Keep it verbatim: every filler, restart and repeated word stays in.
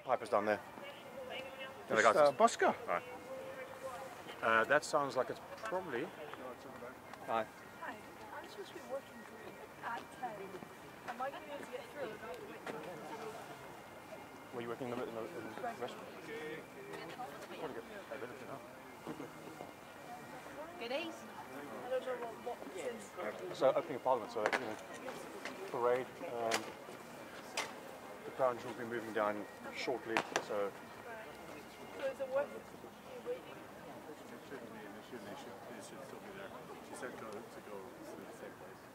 Piper's down there. It's uh, Bosca. Right. Uh, that sounds like it's probably... Hi. Hi, I'm supposed to be working at ten. Am I going to be able to get through? Or do I have to wait till Were you working in the, in the, in the restaurant? Probably get a bit of it now. Goodies? I don't know what, what since. So opening of Parliament, so you know, parade. Um, the crown will be moving down shortly. So. So is it worth it? Are you waiting? It shouldn't be an issue. They should, they should still be there. She said go to go to the same place.